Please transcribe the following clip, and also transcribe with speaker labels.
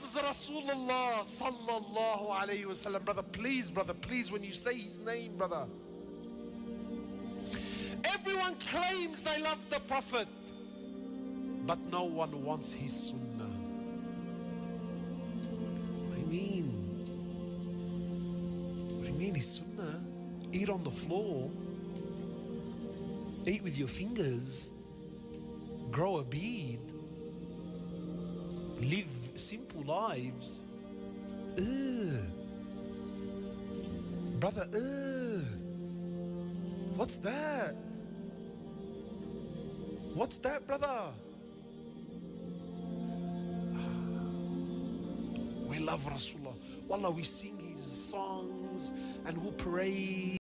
Speaker 1: loves Rasulullah sallallahu alayhi wasallam. Brother, please, when you say his name, brother. Everyone claims they love the Prophet, but no one wants his sunnah. What do you mean? What do you mean his sunnah? Eat on the floor, eat with your fingers, grow a beard, live simple lives. Brother, what's that? What's that, brother? We love Rasulullah. Wallah, we sing his songs and we'll parade.